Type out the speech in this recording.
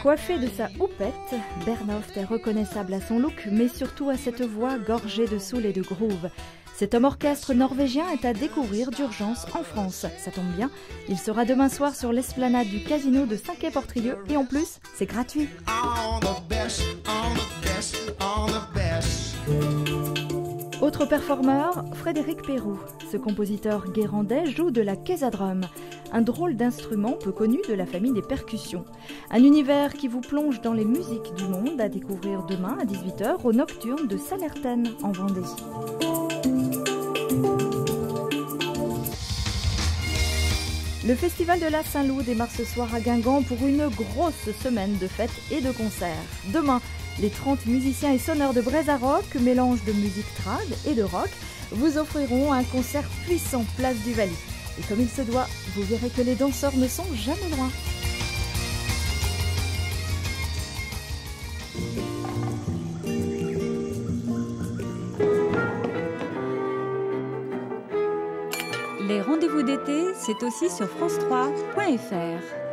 Coiffé de sa houppette, Bernhoft est reconnaissable à son look, mais surtout à cette voix gorgée de soul et de groove. Cet homme orchestre norvégien est à découvrir d'urgence en France. Ça tombe bien, il sera demain soir sur l'esplanade du Casino de Saint-Quay-Portrieux et en plus, c'est gratuit. Autre performeur, Frédéric Pérou. Ce compositeur guérandais joue de la quesadrum, un drôle d'instrument peu connu de la famille des percussions. Un univers qui vous plonge dans les musiques du monde à découvrir demain à 18 h au Nocturne de Sallertaine en Vendée. Le Festival de la Saint-Loup démarre ce soir à Guingamp pour une grosse semaine de fêtes et de concerts. Demain, les 30 musiciens et sonneurs de Brézarock, mélange de musique trad et de rock, vous offriront un concert puissant place du Valy. Et comme il se doit, vous verrez que les danseurs ne sont jamais loin. Les rendez-vous d'été, c'est aussi sur France3.fr.